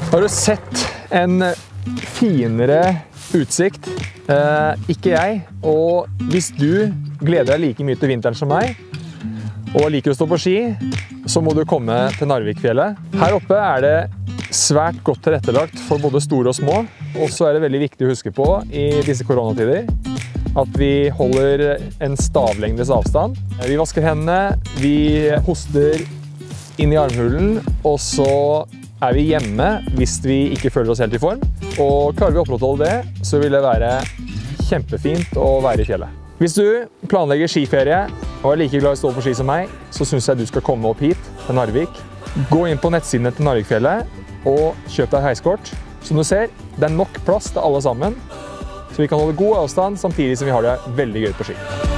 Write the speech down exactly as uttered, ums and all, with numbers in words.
Har du sett en finere utsikt? Eh, ikke jeg. Og hvis du gleder deg like mye til vinteren som meg, og liker å stå på ski, så må du komme til Narvikfjellet. Her oppe er det svært godt tilrettelagt for både store og små. Og så er det veldig viktig å huske på i disse koronatider at vi holder en stavlengdes avstand. Vi vasker hendene, vi hoster inn i armhulen, og så er vi hjemme hvis vi ikke føler oss helt i form. Og klarer vi å opprettholde det, så vil det være kjempefint å være i fjellet. Hvis du planlegger skiferie og er like glad i å stå på ski som meg, så synes jeg du skal komme opp hit til Narvik. Gå inn på nettsidene til Narvikfjellet og kjøp deg heiskort. Som du ser, det er nok plass til alle sammen, så vi kan holde god avstand samtidig som vi har det veldig gøy på ski.